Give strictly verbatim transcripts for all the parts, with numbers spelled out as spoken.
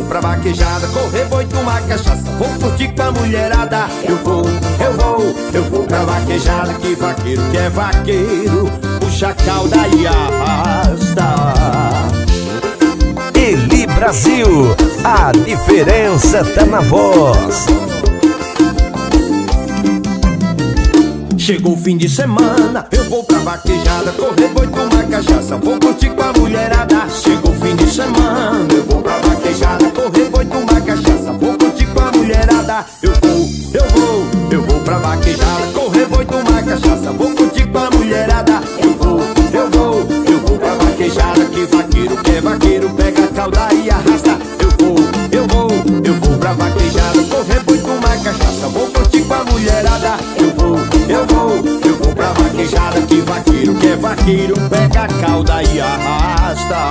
pra vaquejada, correr, boi, tomar cachaça, vou curtir com a mulherada. Eu vou, eu vou, eu vou pra vaquejada, que vaqueiro que é vaqueiro, puxa a cauda e arrasta. Eli Brasil, a diferença tá na voz. Chegou o fim de semana, eu vou pra vaquejada, correr, boi, tomar cachaça, vou curtir com a mulherada. Chegou o fim de semana, eu vou pra vaquejada, correr, boi, tomar cachaça, vou curtir com a mulherada. Eu vou, eu vou, eu vou pra vaquejada, correr, boi, tomar cachaça, vou curtir com a mulherada. Eu vou, eu vou, eu vou pra vaquejada, que vaqueiro que é vaqueiro, pega a cauda e arrasta. Eu vou, eu vou, eu vou pra vaquejada, correr, boi, tomar cachaça, vou curtir com a mulherada. Eu vou, eu vou, eu vou pra vaquejada, que vaqueiro que é vaqueiro, pega a cauda e arrasta.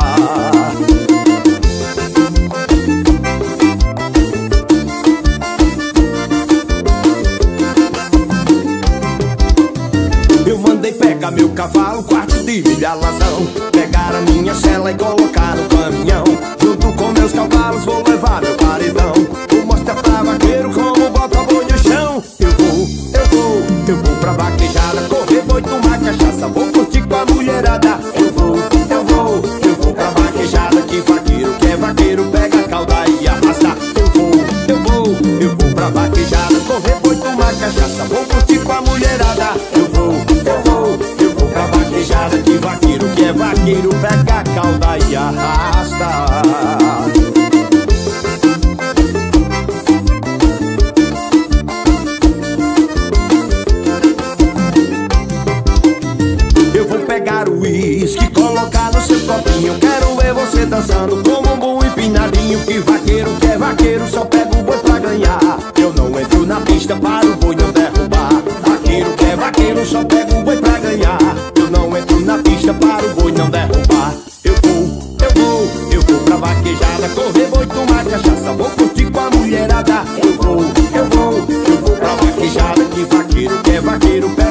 Eu mandei pegar meu cavalo, quarto de milha lazão, pegar a minha cela e colocar no caminhão. Junto com meus cavalos vou levar meu paredão, vou mostrar pra vaqueiro como bota boi no chão. Eu vou, eu vou, eu vou pra vaquejada, correr, boi, tomar cachaça, vou curtir com a mulherada. Eu vou, eu vou, eu vou pra vaquejada, que vaqueiro que é vaqueiro, pega a cauda e arrasta. Eu vou, eu vou, eu vou pra vaquejada, correr, boi, tomar cachaça, vou curtir com a mulherada. Eu vou, eu vou, eu vou pra vaquejada, que vaqueiro que é vaqueiro, pega a cauda e arrasta. Eu vou pegar o uísque, colocar no seu copinho, quero ver você dançando como um boi empinadinho. Que vaqueiro que é vaqueiro, só pega o boi pra ganhar. Eu não entro na pista para o boi não derrubar. Vaqueiro que é vaqueiro, só pega o boi pra ganhar. Eu não entro na pista para o boi não derrubar. Eu vou, eu vou, eu vou pra vaquejada, correr, boi, tomar cachaça, vou curtir com a mulherada. Eu vou, eu vou, eu vou pra vaquejada, que vaqueiro que é vaqueiro,